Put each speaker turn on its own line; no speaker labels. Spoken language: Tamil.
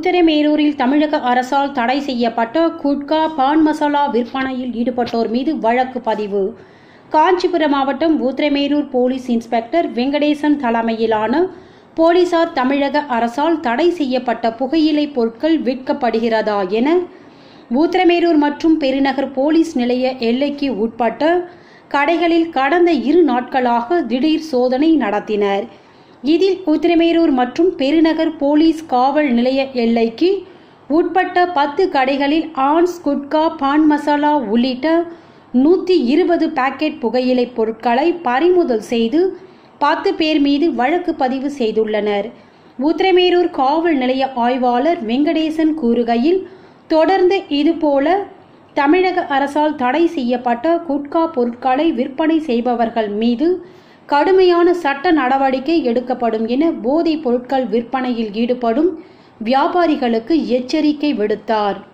உத்திரமேரூரில் தமிழக அரசால் தடை செய்யப்பட்ட குட்கா பான் மசாலா விற்பனையில் ஈடுபட்டோர் மீது வழக்கு பதிவு. காஞ்சிபுரம் மாவட்டம் உத்திரமேரூர் போலீஸ் இன்ஸ்பெக்டர் வெங்கடேசன் தலைமையிலான போலீசார் தமிழக அரசால் தடை செய்யப்பட்ட புகையிலை பொருட்கள் விற்கப்படுகிறதா என உத்திரமேரூர் மற்றும் பெருநகர் போலீஸ் நிலைய எல்லைக்கு உட்பட்ட கடைகளில் கடந்த 2 நாட்களாக திடீர் சோதனை நடத்தினர். இதில் உத்திரமேரூர் மற்றும் பெருநகர் போலீஸ் காவல் நிலைய எல்லைக்கு உட்பட்ட 10 கடைகளில் ஆன்ஸ் குட்கா பான் மசாலா உள்ளிட்ட 120 பாக்கெட் புகையிலை பொருட்களை பறிமுதல் செய்து 10 பேர் மீது வழக்கு பதிவு செய்துள்ளனர். உத்திரமேரூர் காவல் நிலைய ஆய்வாளர் வெங்கடேசன் கூறுகையில், தொடர்ந்து இதுபோல தமிழக அரசால் தடை செய்யப்பட்ட குட்கா பொருட்களை விற்பனை செய்பவர்கள் மீது கடுமையான சட்ட நடவடிக்கை எடுக்கப்படும் என போதைப் பொருட்கள் விற்பனையில் ஈடுபடும் வியாபாரிகளுக்கு எச்சரிக்கை விடுத்தார்.